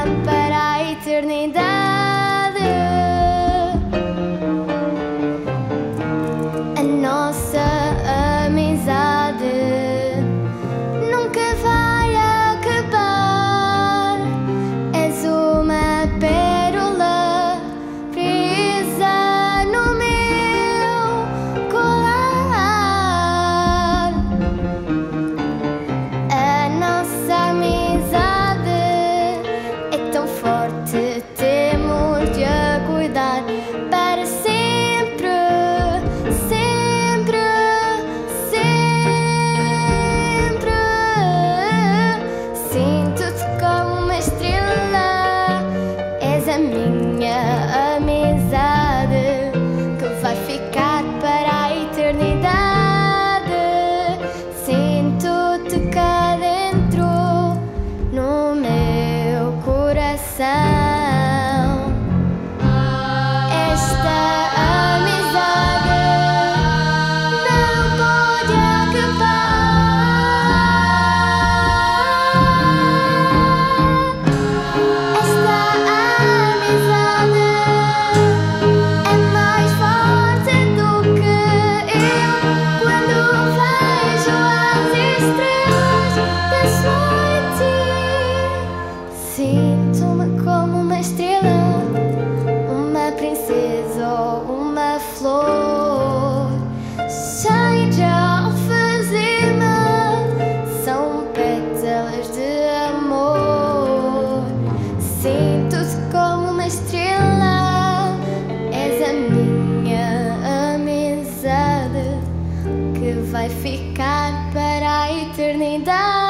ficar para a eternidade. A nossa amizade nunca vai acabar. És uma pérola presa no meu colar. A nossa amizade é tão forte, temos de a cuidar para sempre, sempre, sempre. Sinto-te como uma estrela, és a minha amizade que vai ficar para a eternidade. Sinto-te cá dentro no meu coração. Esta amizade não pode acabar. Esta amizade é mais forte do que eu. Quando vejo as estrelas, penso em ti. Sinto-me como uma estrela, uma princesa ou uma flor, cheia de alfazema, são pétalas de amor. Sinto-te como uma estrela, és a minha amizade que vai ficar para a eternidade.